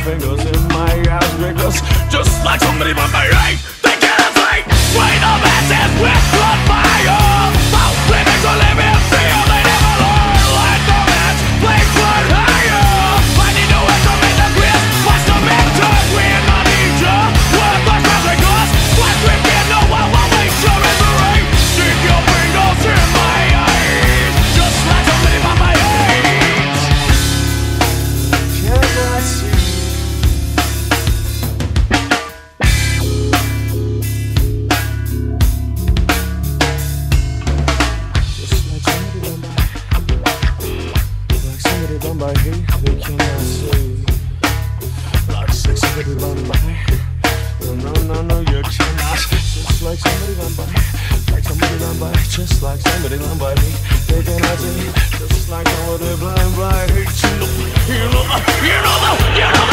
fingers in my eyes, because just like somebody by my right, they cannot think. Weight of ashes with on fire. How living to live in fear, they never learn. Light the match, flames run higher. I need to instrument the grip, watch the mentor. We're not eager, we're the traffickers. What we can know, I will make sure misery. Stick your fingers in my eyes, just like somebody by my age. Cannot see. Run by me, they cannot see. Like sex, somebody run by. No, you cannot. Just like somebody run by, like somebody run by, just like somebody run by me, they cannot see. Just like somebody blind by. You know.